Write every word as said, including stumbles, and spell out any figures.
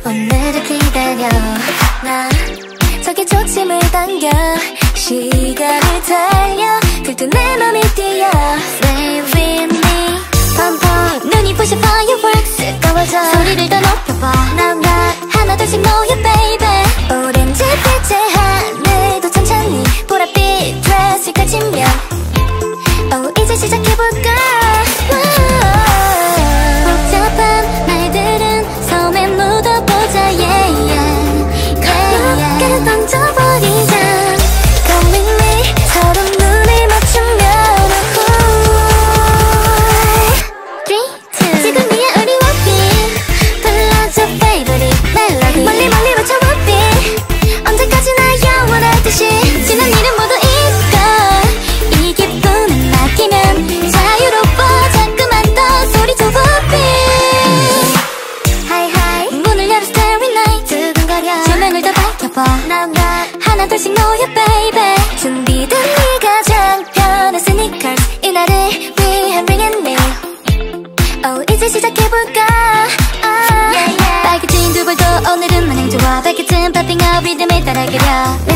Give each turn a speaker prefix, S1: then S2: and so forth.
S1: 오늘을 기다려 나 저기 초침을 당겨 시간을 달려 들뜬 내 맘이 뛰어 Stay with me 펑펑 눈이 부셔 fireworks 꺼워져 소리를 더 높여봐 난 나 하나 둘씩 모여 baby 오렌지 빛의 하늘도 천천히 보랏빛 드레스를 가지면 oh 이제 시작해볼까 복잡한 말들은 섬에 묻어보자 yeah yeah yeah yeah 던져버리자 Come with me 서로 눈을 맞추면 three, two 지금이야 우리 walking 불러줘 favorite melody 멀리 멀리 외쳐 walking 언제까지나 영원하듯이 지난 일은 모두 잊고 이 기쁨을 맡기면 자유로워 자꾸만 더 소리쳐 walking 하이하이 문을 열어 starry night 두근거려 조명을 더 밝혀봐 난 나 하나 둘씩 모여 baby 준비된 네 가장 편한 sneakers 이날을 위한 bring it new oh 이제 시작해볼까 ah. yeah, yeah. 빨개진 두 볼도 오늘은 마냥 좋아 밝게진 popping out 리듬을 따라 그려